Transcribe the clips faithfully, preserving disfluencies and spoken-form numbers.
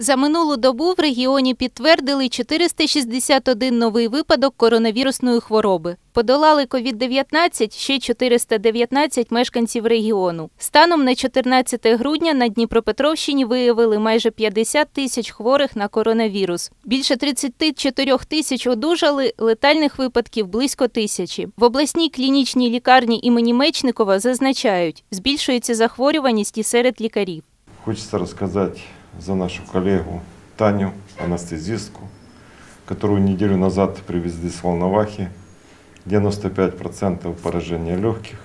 За минулу добу в регіоні підтвердили чотириста шістдесят один новий випадок коронавірусної хвороби. Подолали ковід дев'ятнадцять ще чотириста дев'ятнадцять мешканців регіону. Станом на чотирнадцяте грудня на Дніпропетровщині виявили майже п'ятдесят тисяч хворих на коронавірус. Більше тридцять чотири тисяч одужали, летальних випадків близько тисячі. В обласній клінічній лікарні імені Мечникова зазначають, збільшується захворюваність і серед лікарів. Хочется рассказать за нашу коллегу Таню, анестезистку, которую неделю назад привезли с Волновахи. девяносто пять процентов поражения легких.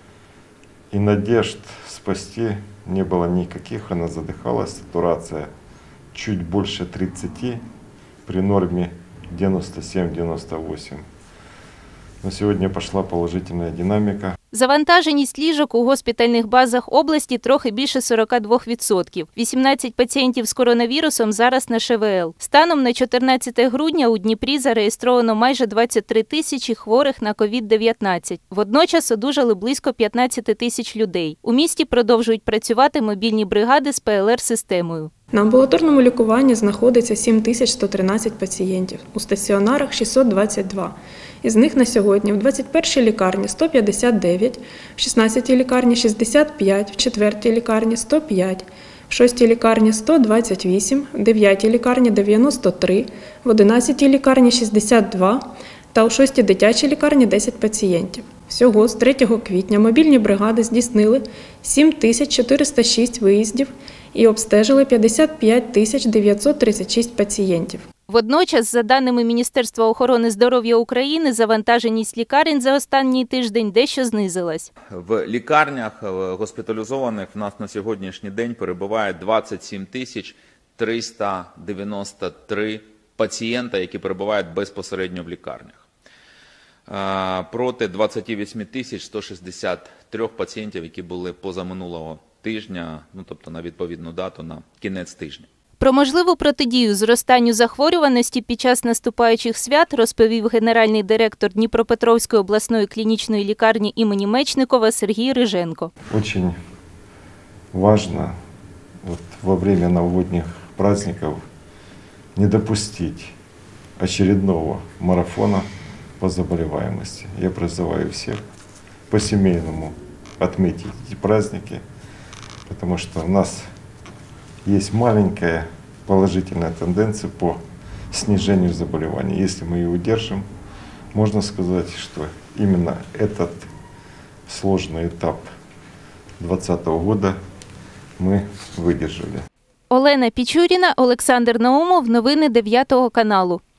И надежд спасти не было никаких. Она задыхалась. Сатурация чуть больше тридцати при норме девяносто семь — девяносто восемь. Но сегодня пошла положительная динамика. Завантаженість ліжок у госпітальних базах області трохи більше сорока двох відсотків. вісімнадцять пацієнтів з коронавірусом зараз на ШВЛ. Станом на чотирнадцяте грудня у Дніпрі зареєстровано майже двадцять три тисячі хворих на ковід дев'ятнадцять. Водночас одужали близько п'ятнадцять тисяч людей. У місті продовжують працювати мобільні бригади з Пе Ел Ер-системою. На амбулаторному лікуванні знаходиться сім тисяч сто тринадцять пацієнтів, у стаціонарах – шістсот двадцять два. Із них на сьогодні в двадцять першій лікарні – сто п'ятдесят дев'ять, в шістнадцятій лікарні – шістдесят п'ять, в четвертій лікарні – сто п'ять, в шостій лікарні – сто двадцять вісім, в дев'ятій лікарні – дев'яносто три, в одинадцятій лікарні – шістдесят два та у шостій дитячій лікарні – десять пацієнтів. Всього з третього квітня мобільні бригади здійснили сім тисяч чотириста шість виїздів і обстежили п'ятдесят п'ять тисяч дев'ятсот тридцять шість пацієнтів. Водночас, за даними Міністерства охорони здоров'я України, завантаженість лікарень за останній тиждень дещо знизилась. В лікарнях госпіталізованих в нас на сьогоднішній день перебуває двадцять сім тисяч триста дев'яносто три пацієнта, які перебувають безпосередньо в лікарнях. Проти двадцять вісім тисяч сто шістдесят три пацієнтів, які були позаминулого тижня, ну тобто на відповідну дату, на кінець тижня. Про можливу протидію зростанню захворюваності під час наступаючих свят розповів генеральний директор Дніпропетровської обласної клінічної лікарні імені Мечникова Сергій Риженко. Очень важно вот, во время новогодних праздников не допустить очередного марафона по заболеваемости. Я призываю всех по-семейному отметить эти праздники, потому что у нас есть маленькая положительная тенденция по снижению заболеваний. Если мы ее удержим, можно сказать, что именно этот сложный этап двадцатого года мы выдержали. Олена Пічуріна, Олександр Наумов. Новини дев'ятого каналу.